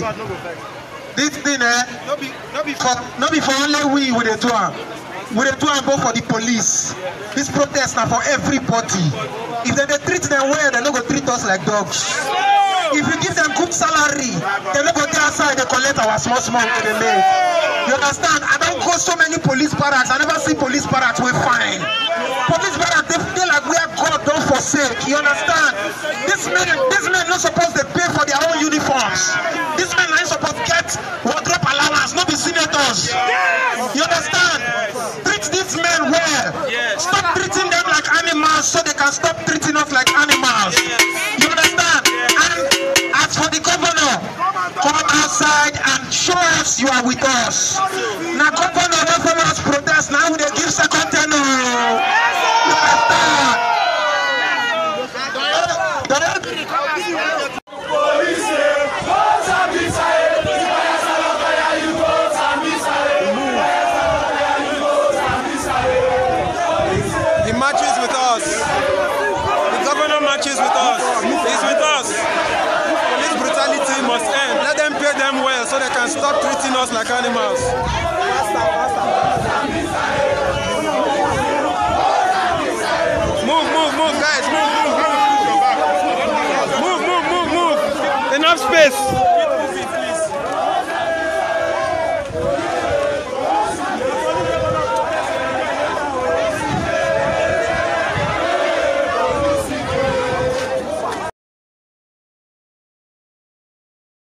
This thing, no be for only we with the two. We dey do am both for the police. This protest now for everybody. If they treat them well, they no go treat us like dogs. If you give them good salary, they no go dey outside they collect our small wey they make. You understand? I don't go so many police barracks. I never see police barracks we fine. Police barracks they feel like where God don't forsake. You understand? These men not supposed to pay for their own uniforms. These men are supposed to get wardrobe allowance, not be senators. You understand? Treat these men well. Stop treating them like animals so they can stop treating us like animals. You understand? And as for the governor, come outside and show us you are with us. Now governor don't follow us protest. Now they give second tenor. You understand? He marches with us. The governor marches with us. He's with us. Police brutality must end. Let them pay them well so they can stop treating us like animals. Move, guys. Move. Enough space.